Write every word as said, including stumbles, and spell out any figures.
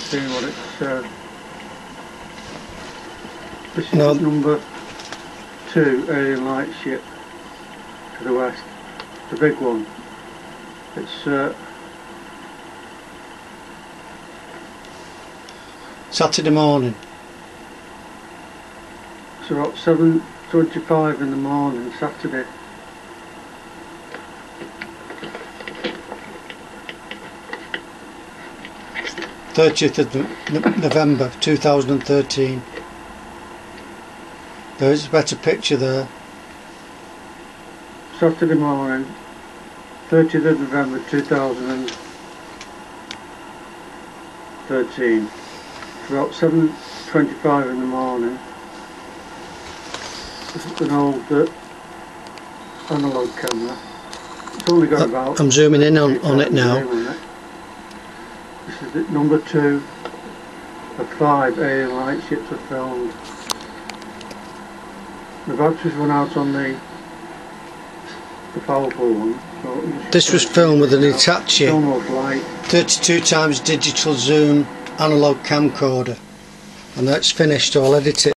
seeing what it's. Uh, this is no. number two alien light ship to the west, the big one. It's uh, Saturday morning. it's about seven twenty-five in the morning, Saturday. thirtieth of November two thousand thirteen. There is a better picture there. Saturday morning, thirtieth of November two thousand thirteen. It's about seven twenty-five in the morning. This is an old uh, analogue camera. It's only got about... I'm zooming in on, on it now. On it. This is it, number two of five alien light ships are filmed. The batteries run out on the the powerful one. So this was filmed with an Hitachi light. thirty-two times digital zoom analog camcorder, and that's finished. So I'll edit it.